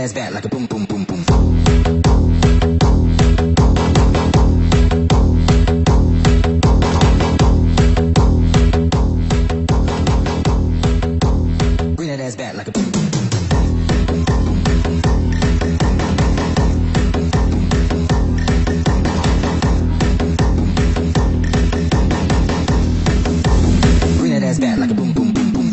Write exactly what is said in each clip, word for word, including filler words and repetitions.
ass back like a boom, boom, boom, boom. Bring that ass back like a boom, boom, boom, boom. Bring that ass back like a boom, boom, boom, boom.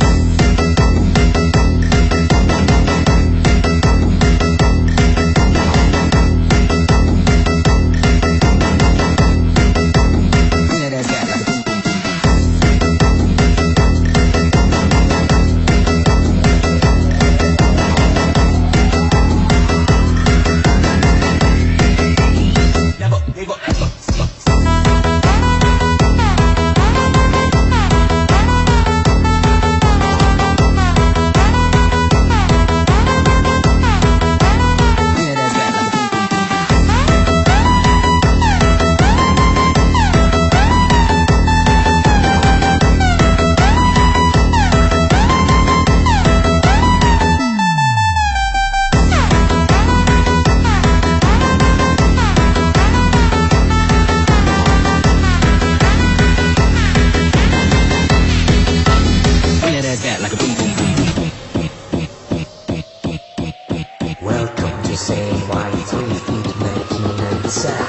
Welcome to Say Why Three Feet Making and Sad.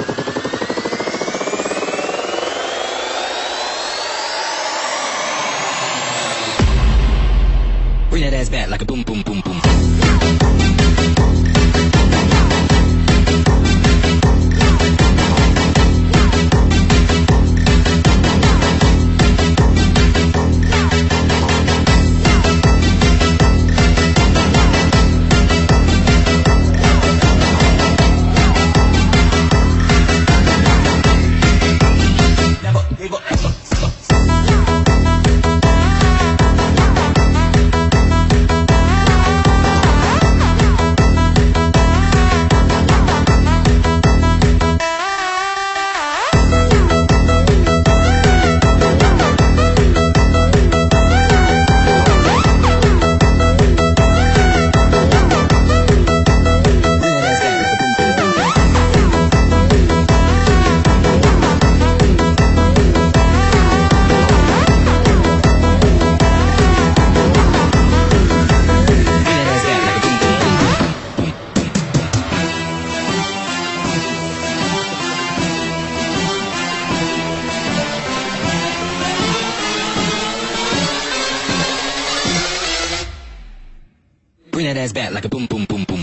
Bring that ass back like a boom, boom, boom, boom. Bring that ass back like a boom, boom, boom, boom.